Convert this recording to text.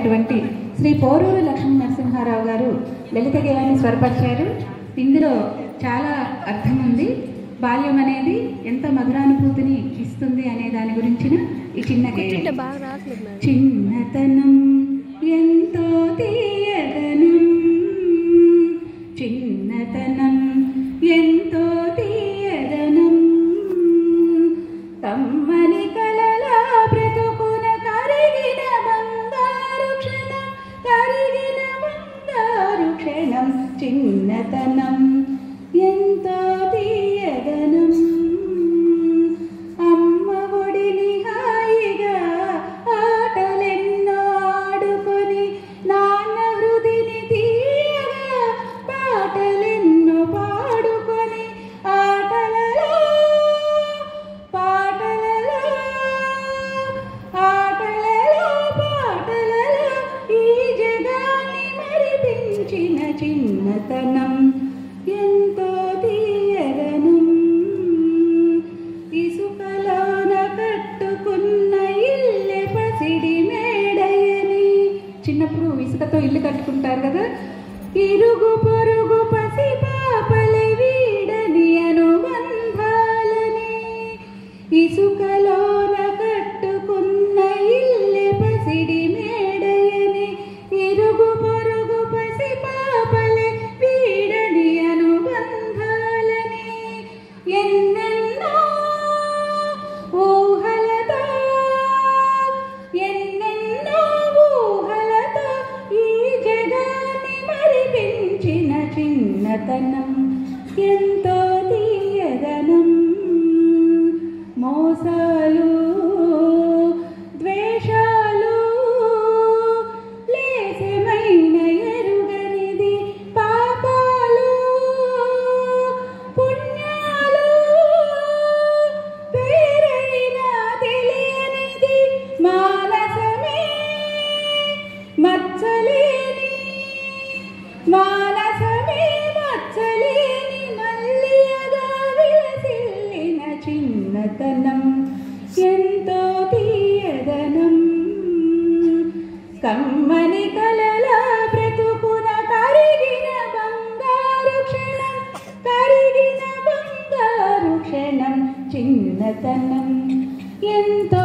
అయినటువంటి శ్రీ పోరూరు లక్ష్మీ నరసింహారావు గారు లలిత గేయాన్ని స్వరపరిచారు. ఇందులో చాలా అర్థం ఉంది. బాల్యం అనేది ఎంత మధురానుభూతిని ఇస్తుంది అనే దాని గురించిన ఈ చిన్న గేయం. చిన్నతనం ఎంతో తీయదనం, చిన్నతనం ఎంతో తీయదనం, కమ్మని కలలా బ్రతుకున కరిగిన బంగారు క్షణం, కరిగిన బంగారు క్షణం, చిన్నతనం ఎంతో తీయదనం. అమ్మ ఒడిని హాయిగా ఆటలెన్నో ఆడుకొని, నాన్న హృదిని తీయగా పాటలెన్నో పాడుకొని, ఆటలలో పాటలలో ఆటలలో పాటలలో ఈ జగాన్ని మరిపించిన చిన్నతనం ఎంతో తీయదనం. ఇసుకలోన కట్టుకున్న ఇల్లె పసిడి మేడయని, చిన్నప్పుడు ఇసుకతో ఇల్లు కట్టుకుంటారు కదా, ఇరుగు పొరుగు పసి పాపలి వీడని అనుబంధాలని, ఇసుకలోన కట్టుకున్న ఇల్లె పసిడి మేడయని, ఇరుగు పొరుగు పసి పాపలి వీడని అనుబంధాలని, ఎన్నెన్నో ఊహలతో ఎన్నెన్నో ఊహలతో ఈ జగాన్ని మరిపించిన చిన్నతనం ఎంతో తీయదనం. మోసాలు ద్వేషాలు లేసమైన ఎరుగనిది, పాపాలు పుణ్యాలు పేరైనా తెలియనిది, మానసమే మచ్చలేని, మానసమే మచ్చలేని మల్లియగా విలసిల్లిన చిన్నతనం ఎంతో తీయదనం. కమ్మని కలలా బ్రతుకున కరిగిన బంగారు క్షణం, కరిగిన బంగారు క్షణం, చిన్నతనం ఎంతో